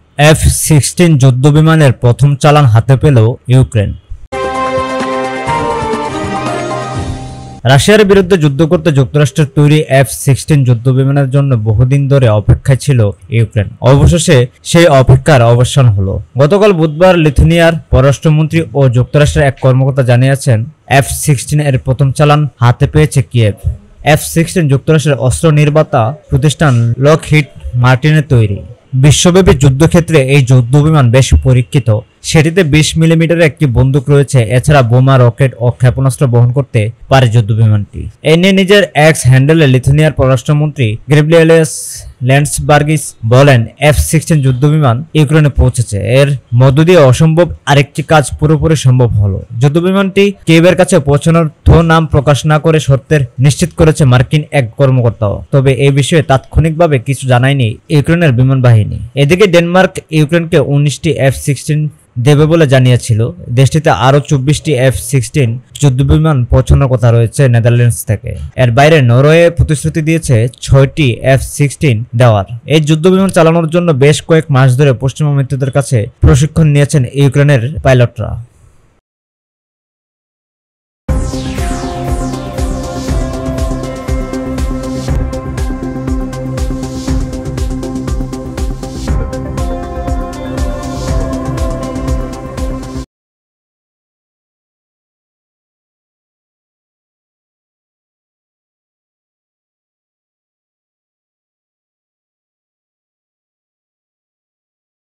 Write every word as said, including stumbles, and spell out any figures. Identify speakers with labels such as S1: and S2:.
S1: F sixteen যুদ্ধবিমানের প্রথম চালান হাতে পেল ইউক্রেন। রাশিয়ার বিরুদ্ধে যুদ্ধ করতে যুক্তরাষ্ট্রের তৈরি এফ সিক্সটিন যুদ্ধবিমানের জন্য বহুদিন ধরে অপেক্ষায় ছিল ইউক্রেন। অবশেষে সেই অপেক্ষার অবসান হলো। গতকাল বুধবার লিথুয়ানিয়ার পররাষ্ট্রমন্ত্রী ও যুক্তরাষ্ট্রের এক কর্মকর্তা জানিয়েছেন, এফ সিক্সটিন এর প্রথম চালান হাতে পেয়েছে কিয়েভ। এফ সিক্সটিন যুক্তরাষ্ট্রের অস্ত্র নির্মাতা প্রতিষ্ঠান লকহিড মার্টিনের তৈরি। বিশ্বব্যাপী যুদ্ধক্ষেত্রে এই যুদ্ধবিমান বেশ পরীক্ষিত। সেটিতে বিশ মিলিমিটারের একটি বন্দুক রয়েছে। এছাড়া বোমা, রকেট ও ক্ষেপণাস্ত্র বহন করতে পারে যুদ্ধবিমানটি। এ নিয়ে নিজের এক্স হ্যান্ডেলে লিথুয়ানিয়ার পররাষ্ট্রমন্ত্রী গ্যাব্রিয়েলিয়াস ল্যান্ডসবার্গিস বলেন, এফ সিক্সটিন যুদ্ধবিমান ইউক্রেনে পৌঁছেছে। এর মধ্য দিয়ে অসম্ভব আরেকটি কাজ পুরোপুরি সম্ভব হলো। যুদ্ধবিমানটি কিয়েভের কাছে পৌঁছানোর থো নাম প্রকাশ না করে সত্যের নিশ্চিত করেছে মার্কিন এক কর্মকর্তাও। তবে এই বিষয়ে তাৎক্ষণিকভাবে কিছু জানায়নি ইউক্রেনের বিমান বাহিনী। এদিকে ডেনমার্ক ইউক্রেনকে উনিশটি এফ সিক্সটিন দেবে বলে জানিয়েছিল। দেশটিতে আরো চব্বিশটি এফ সিক্সটিন যুদ্ধবিমান পৌঁছানোর কথা রয়েছে নেদারল্যান্ডস থেকে। এর বাইরে নরওয়ে প্রতিশ্রুতি দিয়েছে ছয়টি এফ সিক্সটিন দেওয়ার। এই যুদ্ধবিমান চালানোর জন্য বেশ কয়েক মাস ধরে পশ্চিমা মিত্রদের কাছে প্রশিক্ষণ নিয়েছেন ইউক্রেনের পাইলটরা।